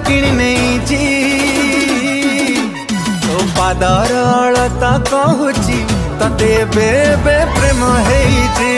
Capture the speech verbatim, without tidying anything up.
किणी नहीं तो पादर अलता कहूची तते बेबे प्रेम हेइची।